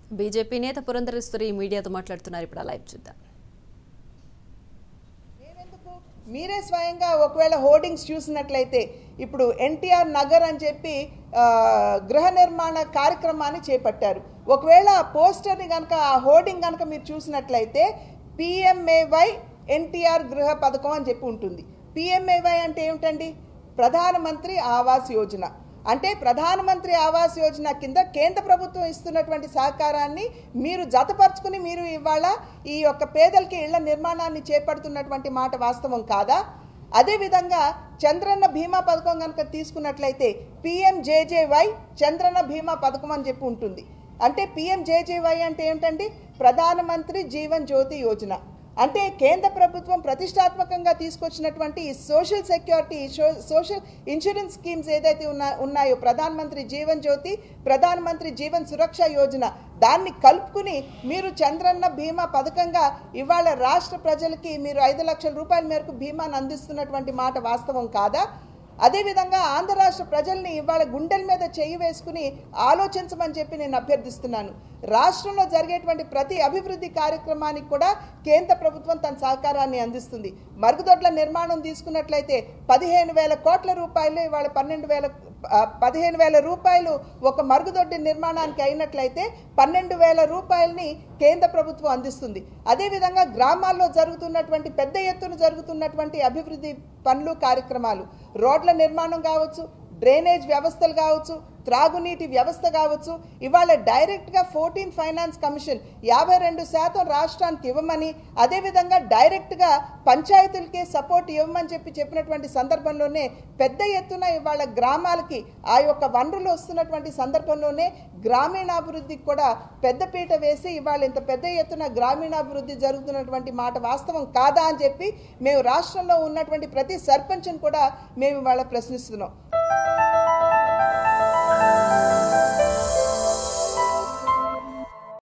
BJP నేత పురంధరేశ్వరి మీడియాతో మాట్లాడుతున్నారు. ఇప్పుడు లైవ్ చూద్దాం. మీరే స్వయంగా ఒకవేళ హోర్డింగ్స్ చూసినట్లయితే ఇప్పుడు ఎన్టీఆర్ నగర్ అని చెప్పి గృహ నిర్మాణ కార్యక్రమాన్ని చేపట్టారు. ఒకవేళ ఆ పోస్టర్ని కనుక ఆ హోర్డింగ్ కనుక మీరు చూసినట్లయితే పిఎంఏవై ఎన్టీఆర్ గృహ పథకం అని చెప్పి ఉంటుంది. పిఎంఏవై అంటే ఏమిటండి? ప్రధానమంత్రి ఆవాస్ యోజన. అంటే ప్రధానమంత్రి ఆవాస్ యోజన కింద కేంద్ర ప్రభుత్వం ఇస్తున్నటువంటి సహకారాన్ని మీరు జతపరుచుకుని మీరు ఇవాళ ఈ యొక్క పేదలకి ఇళ్ల నిర్మాణాన్ని చేపడుతున్నటువంటి మాట వాస్తవం కాదా? అదేవిధంగా చంద్రన్న బీమా పథకం కనుక తీసుకున్నట్లయితే పిఎంజేజేవై చంద్రన్న బీమా పథకం అని చెప్పి ఉంటుంది. అంటే పిఎంజేజేవై అంటే ఏమిటండి? ప్రధానమంత్రి జీవన్ జ్యోతి యోజన. అంటే కేంద్ర ప్రభుత్వం ప్రతిష్టాత్మకంగా తీసుకొచ్చినటువంటి social security, social insurance schemes ఏదైతే ఉన్నాయో, ప్రధానమంత్రి జీవన్ జ్యోతి, ప్రధానమంత్రి జీవన్ సురక్ష యోజన, దాన్ని కలుపుకుని మీరు చంద్రన్న బీమా పథకంగా ఇవాళ రాష్ట్ర ప్రజలకి మీరు 5 లక్షల రూపాయల మేరకు బీమాను అందిస్తున్నటువంటి మాట వాస్తవం కాదా? అదేవిధంగా ఆంధ్ర రాష్ట్ర ప్రజల్ని ఇవాళ గుండెల మీద చెయ్యి వేసుకుని ఆలోచించమని చెప్పి నేను అభ్యర్థిస్తున్నాను. రాష్ట్రంలో జరిగేటువంటి ప్రతి అభివృద్ధి కార్యక్రమానికి కూడా కేంద్ర ప్రభుత్వం తన సహకారాన్ని అందిస్తుంది. మరుగుదొడ్ల నిర్మాణం తీసుకున్నట్లయితే 15,000 కోట్ల రూపాయలు ఇవాళ 15,000 రూపాయలు ఒక మరుగుదొడ్డి నిర్మాణానికి అయినట్లయితే 12,000 రూపాయలని కేంద్ర ప్రభుత్వం అందిస్తుంది. అదేవిధంగా గ్రామాల్లో జరుగుతున్నటువంటి పెద్ద ఎత్తున జరుగుతున్నటువంటి అభివృద్ధి పనులు, కార్యక్రమాలు, రోడ్ల నిర్మాణం కావచ్చు, డ్రైనేజ్ వ్యవస్థలు కావచ్చు, త్రాగునీటి వ్యవస్థ కావచ్చు, ఇవాళ డైరెక్ట్గా 14 ఫైనాన్స్ కమిషన్ 52% రాష్ట్రానికి ఇవ్వమని, అదేవిధంగా డైరెక్ట్గా పంచాయతీలకే సపోర్ట్ ఇవ్వమని చెప్పినటువంటి సందర్భంలోనే పెద్ద ఎత్తున ఇవాళ గ్రామాలకి ఆ యొక్క వనరులు వస్తున్నటువంటి సందర్భంలోనే గ్రామీణాభివృద్ధికి కూడా పెద్దపీట వేసి ఇవాళ ఇంత పెద్ద ఎత్తున గ్రామీణాభివృద్ధి జరుగుతున్నటువంటి మాట వాస్తవం కాదా అని చెప్పి మేము రాష్ట్రంలో ఉన్నటువంటి ప్రతి సర్పంచ్ని కూడా మేము ఇవాళ ప్రశ్నిస్తున్నాం.